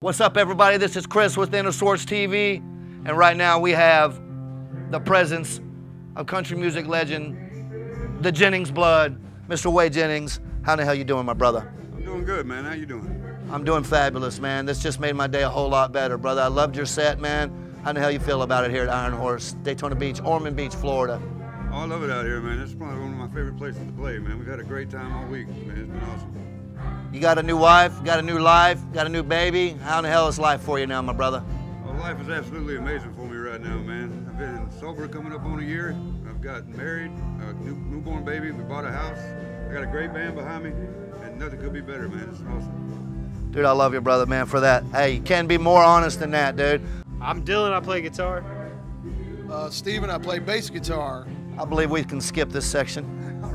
What's up, everybody? This is Chris with Innersource TV, and right now we have the presence of country music legend, the Jennings blood, Mr. Whey Jennings. How the hell you doing, my brother? I'm doing good, man. How you doing? I'm doing fabulous, man. This just made my day a whole lot better, brother. I loved your set, man. How the hell you feel about it here at Iron Horse, Daytona Beach, Ormond Beach, Florida? Oh, I love it out here, man. It's probably one of my favorite places to play, man. We've had a great time all week, man. It's been awesome. You got a new wife, got a new life, got a new baby. How in the hell is life for you now, my brother? Oh, life is absolutely amazing for me right now, man. I've been sober coming up on a year. I've gotten married, a newborn baby. We bought a house. I got a great band behind me, and nothing could be better, man. It's awesome. Dude, I love you, brother, man, for that. Hey, you can't be more honest than that, dude. I'm Dylan, I play guitar. Steven, I play bass guitar. I believe we can skip this section.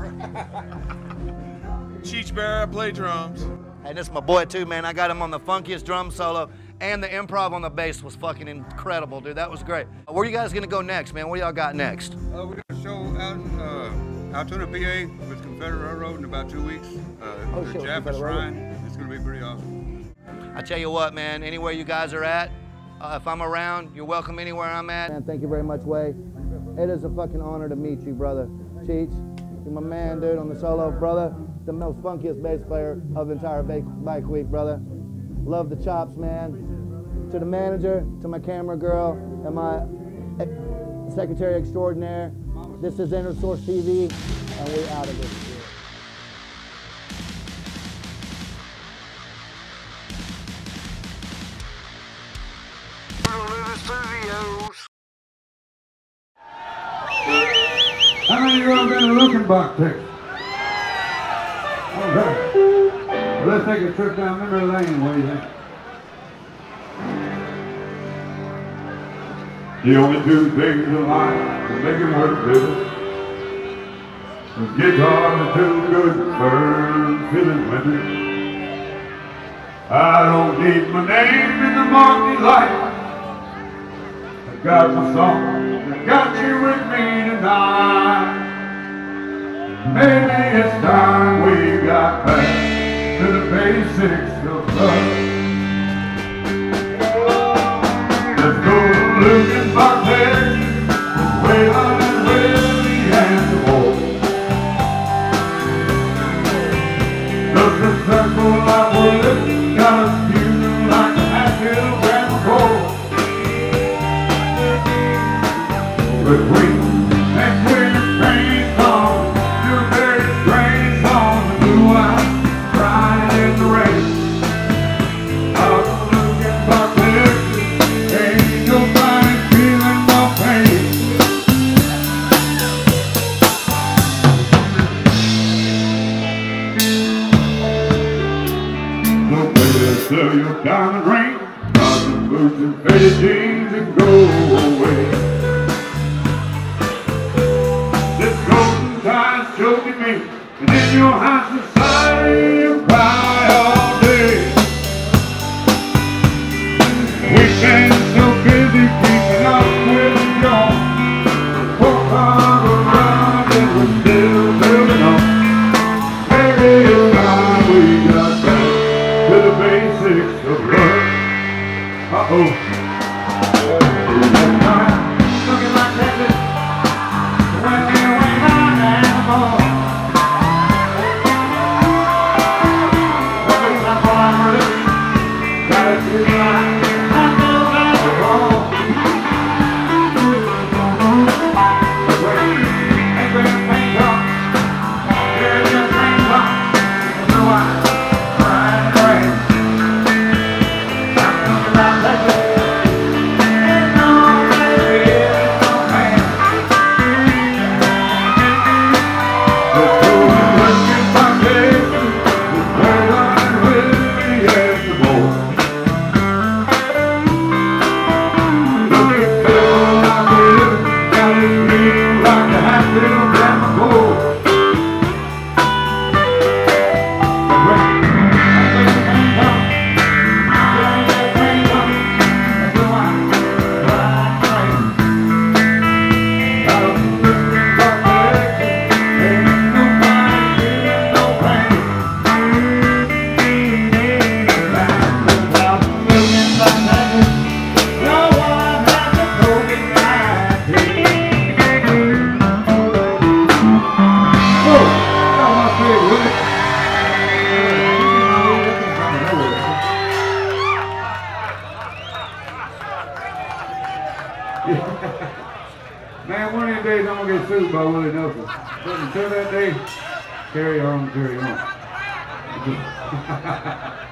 Cheech Bear, I play drums. And this is my boy too, man. I got him on the funkiest drum solo, and the improv on the bass was fucking incredible, dude. That was great. Where are you guys gonna go next, man? What do y'all got next? We're going to show out in Altoona, PA with Confederate Railroad in about 2 weeks. The Jaffa Shrine. It's going to be pretty awesome. I tell you what, man, anywhere you guys are at, if I'm around, you're welcome anywhere I'm at. Man, thank you very much, Whey. It is a fucking honor to meet you, brother. Cheech, you're my man, dude, on the solo, brother. The most funkiest bass player of the entire bike week, brother. Love the chops, man. To the manager, to my camera girl, and my secretary extraordinaire. This is Innersource TV, and we're out of this shit. How many of you have been to Looking Buck, Texas? Okay. Well, let's take a trip down memory lane, what do you think? The only two things in life that make it worth living is guitar and two good birds feeling winter. I don't need my name in the marquee light. I got my song, I got you with me tonight. Maybe it's time we got back to the basics of love. Let's go to Looking Buck, Texas, with Waylon and Willie and the boys. The successful life we're living got us feeling like a Hatfield Grand Roll. Between that winter train song, your very strange song, the blue eyes crying in the rain. Out of Looking Buck, Texas, ain't nobody feeling no pain. No place to sell your diamond ring, not the boots and faded jeans and go away. Man, one of these days I'm gonna get sued by Willie Nelson. But until that day, carry on, carry on.